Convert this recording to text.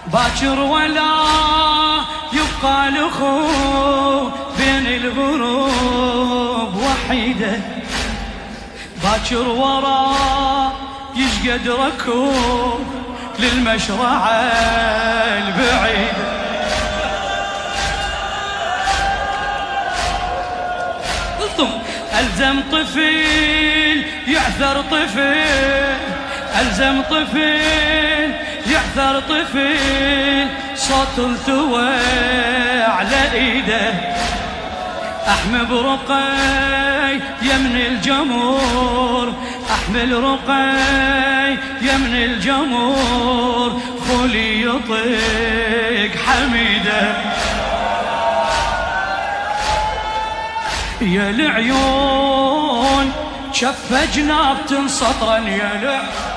باكر ولا يبقى الاخو بين الغروب وحيده، باكر ورا يشقد ركوب للمشرعة البعيدة. ألزم طفل يعثر طفل، ألزم طفل يعثر طفل، صوت التوى على ايده. احمل رقي يمن الجمهور، احمل رقي يمن الجمهور، خولي يطيق حميده. يا العيون شف جناب سطرا، يا العيون